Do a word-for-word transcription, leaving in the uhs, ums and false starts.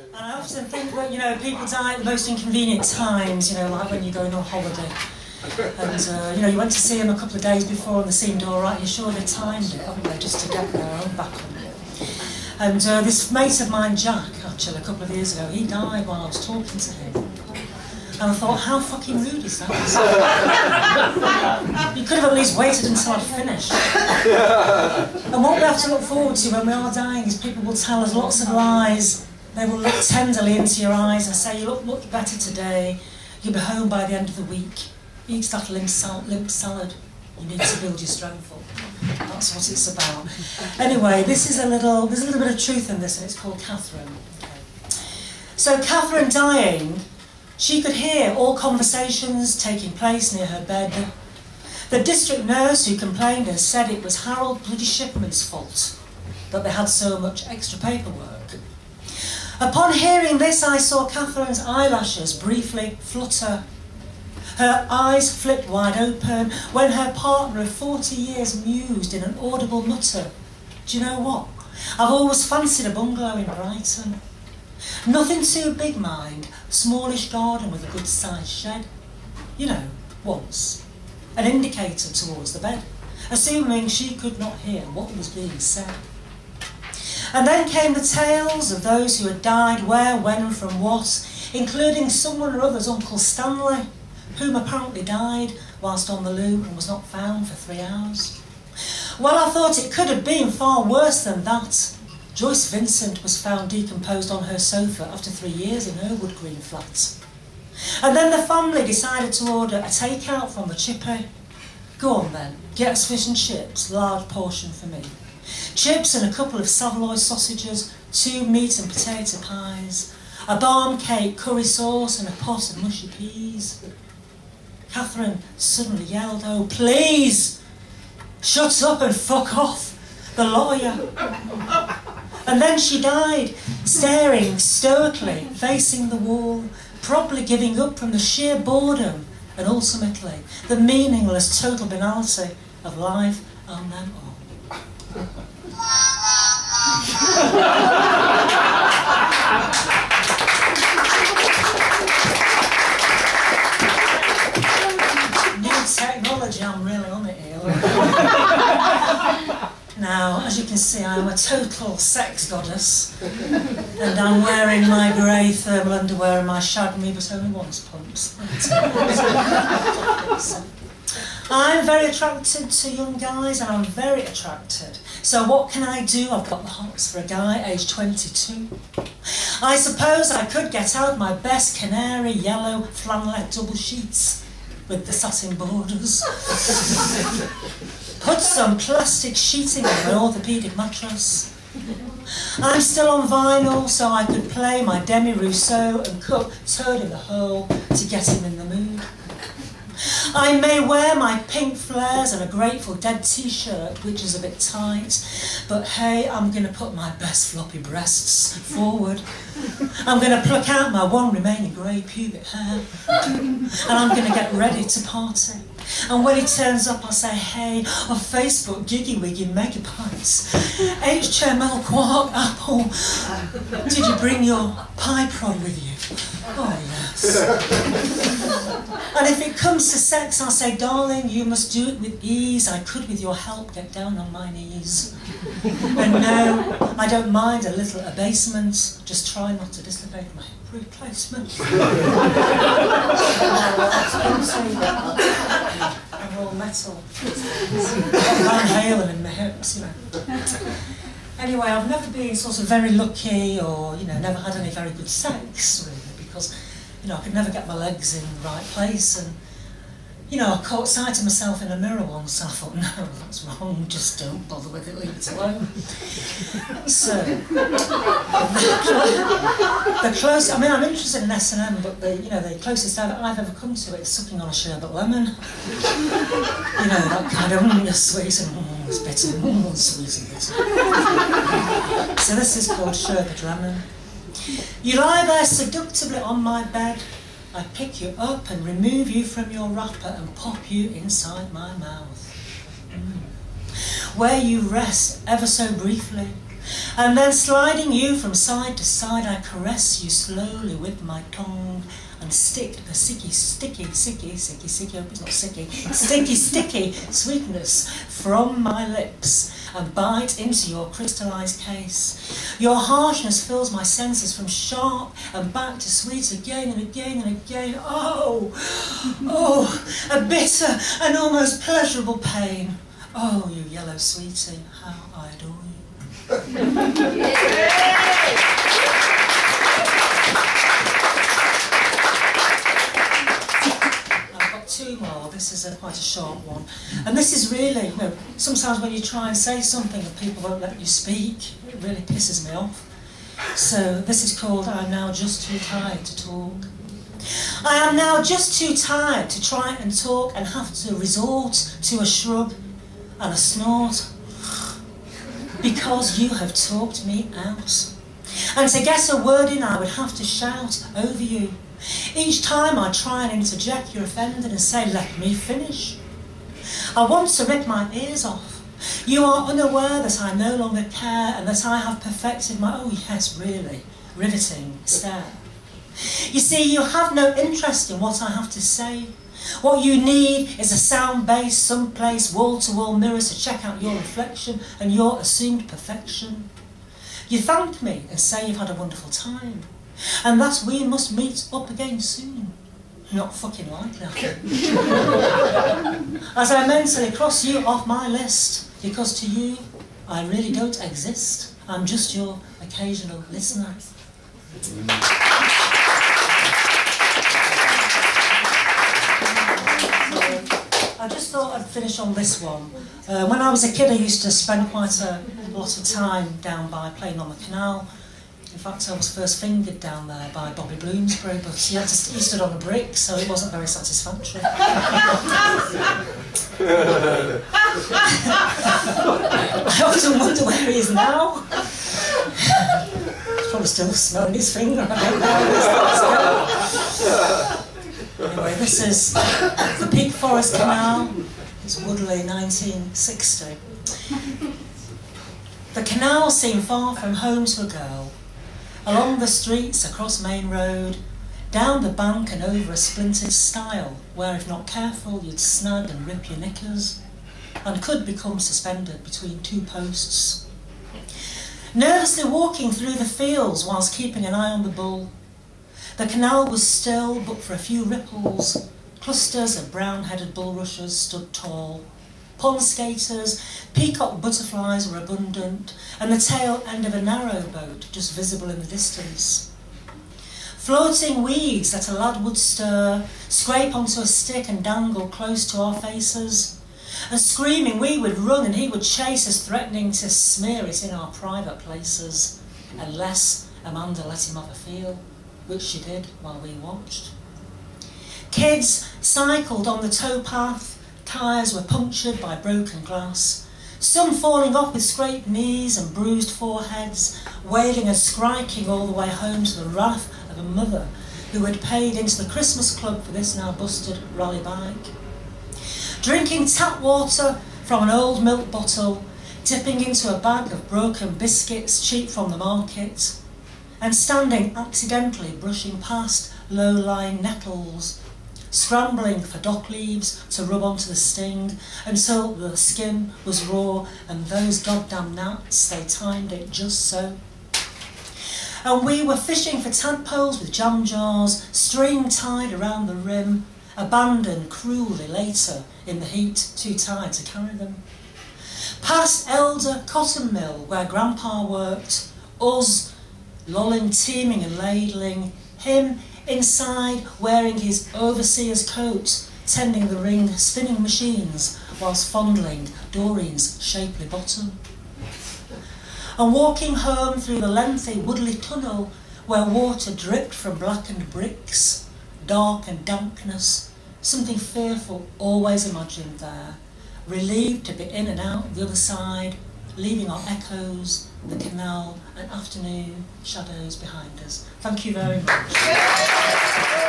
And I often think that, you know, people die at the most inconvenient times, you know, like when you're going on holiday. And, uh, you know, you went to see them a couple of days before and they seemed all right. You're sure they timed it, haven't they, just to get their own back on you. And uh, this mate of mine, Jack, actually, a couple of years ago, he died while I was talking to him. And I thought, how fucking rude is that? You could have at least waited until I'd finished. And what we have to look forward to when we are dying is people will tell us lots of lies. They will look tenderly into your eyes and say, you look much better today. You'll be home by the end of the week. Eat that limp, sal limp salad. You need to build your strength up. That's what it's about. Anyway, this is a little, there's a little bit of truth in this, and it's called Catherine. Okay. So Catherine dying, she could hear all conversations taking place near her bed. The district nurse who complained and said it was Harold bloody Shipman's fault that they had so much extra paperwork. Upon hearing this, I saw Catherine's eyelashes briefly flutter. Her eyes flipped wide open when her partner of forty years mused in an audible mutter. Do you know what? I've always fancied a bungalow in Brighton. Nothing too big, mind. Smallish garden with a good-sized shed. You know, once. An indicator towards the bed, assuming she could not hear what was being said. And then came the tales of those who had died where, when and from what, including someone or other's Uncle Stanley, whom apparently died whilst on the loo and was not found for three hours. Well, I thought it could have been far worse than that. Joyce Vincent was found decomposed on her sofa after three years in her Wood Green flat. And then the family decided to order a takeout from the chippy. Go on then, get us fish and chips, large portion for me. Chips and a couple of Savoy sausages, two meat and potato pies, a barm cake, curry sauce and a pot of mushy peas. Catherine suddenly yelled, oh please, shut up and fuck off, the lawyer. And then she died, staring stoically, facing the wall, probably giving up from the sheer boredom and ultimately the meaningless total banality of life and them all. New technology, I'm really on it here. Now, as you can see, I'm a total sex goddess, and I'm wearing my grey thermal underwear and my shag me, but only once pumps. I'm very attracted to young guys, and I'm very attracted. So what can I do? I've got the hots for a guy aged twenty-two. I suppose I could get out my best canary yellow flannelette double sheets with the satin borders. Put some plastic sheeting on an orthopaedic mattress. I'm still on vinyl, so I could play my Demi Rousseau and cut Turd in the Hole to get him in the mood. I may wear my pink flares and a Grateful Dead t-shirt, which is a bit tight, but hey, I'm going to put my best floppy breasts forward. I'm going to pluck out my one remaining grey pubic hair, and I'm going to get ready to party. And when he turns up, I'll say, hey, on Facebook, Giggy Wiggy Megabytes, H T M L Quark Apple, did you bring your pie prod with you? Oh, yes. And if it comes to sex, I'll say, darling, you must do it with ease. I could, with your help, get down on my knees. And no, I don't mind a little abasement. Just try not to dislocate my hip replacement. I'm all metal. Van Halen in my hips, you know. Anyway, I've never been sort of very lucky or, you know, never had any very good sex, really, because, you know, I could never get my legs in the right place, and, you know, I caught sight of myself in a mirror once, and I thought, no, that's wrong, just don't bother with it, leave it alone. So, the closest, I mean, I'm interested in S and M, but the, you know, the closest I've, I've ever come to it is sucking on a sherbet lemon. You know, that kind of, mm, it's sweet and mm, it's bitter, mm, it's sweet and bitter. So this is called sherbet lemon. You lie there seductively on my bed. I pick you up and remove you from your wrapper and pop you inside my mouth. Mm. Where you rest ever so briefly, And then sliding you from side to side, I caress you slowly with my tongue and stick the sticky, sticky, sticky, sticky, sticky, I hope it's not sticky, sticky, sticky sweetness from my lips and bite into your crystallised case. Your harshness fills my senses from sharp and back to sweet again and again and again. Oh, oh, a bitter and almost pleasurable pain. Oh, you yellow sweetie, how I adore you. I've got two more. This is a, quite a short one. And this is really, you know, sometimes when you try and say something and people won't let you speak, it really pisses me off. So this is called I'm Now Just Too Tired to Talk. I am now just too tired to try and talk and have to resort to a shrug and a snort, because you have talked me out. And to get a word in, I would have to shout over you. Each time I try and interject, you're offended and say, let me finish. I want to rip my ears off. You are unaware that I no longer care and that I have perfected my, oh yes, really, riveting stare. You see, you have no interest in what I have to say. What you need is a sound base someplace, wall-to-wall mirrors to check out your reflection and your assumed perfection. You thank me and say you've had a wonderful time and that we must meet up again soon. Not fucking likely. As I mentally cross you off my list, because to you, I really don't exist. I'm just your occasional listener. I just thought I'd finish on this one. Uh, when I was a kid, I used to spend quite a lot of time down by playing on the canal. In fact, I was first fingered down there by Bobby Bloomsbury, but he, had to, he stood on a brick, so it wasn't very satisfactory. I often wonder where he is now. He's probably still smelling his finger. I don't know. Anyway, this is the Peak Forest Canal. It's Woodley, nineteen sixty. The canal seemed far from home to a girl. Along the streets, across Main Road, down the bank and over a splintered stile, where if not careful you'd snag and rip your knickers, and could become suspended between two posts. Nervously walking through the fields whilst keeping an eye on the bull, the canal was still, but for a few ripples, clusters of brown-headed bulrushes stood tall. Pond skaters, peacock butterflies were abundant, and the tail end of a narrow boat just visible in the distance. Floating weeds that a lad would stir, scrape onto a stick and dangle close to our faces. And screaming we would run and he would chase us, threatening to smear it in our private places, unless Amanda let him have a feel, which she did while we watched. Kids cycled on the towpath, tyres were punctured by broken glass, some falling off with scraped knees and bruised foreheads, wailing and skriking all the way home to the wrath of a mother who had paid into the Christmas club for this now busted rally bike. Drinking tap water from an old milk bottle, dipping into a bag of broken biscuits cheap from the market, and standing accidentally brushing past low-lying nettles, scrambling for dock leaves to rub onto the sting until the skin was raw and those goddamn gnats, they timed it just so. And we were fishing for tadpoles with jam jars, string tied around the rim, abandoned cruelly later in the heat, too tired to carry them. Past Elder Cotton Mill, where Grandpa worked, us lolling, teaming and ladling, him inside wearing his overseer's coat, tending the ring spinning machines whilst fondling Doreen's shapely bottom. And walking home through the lengthy Woodley tunnel where water dripped from blackened bricks, dark and dampness, something fearful always imagined there, relieved to be in and out the other side, leaving our echoes, the canal and afternoon shadows behind us. Thank you very much.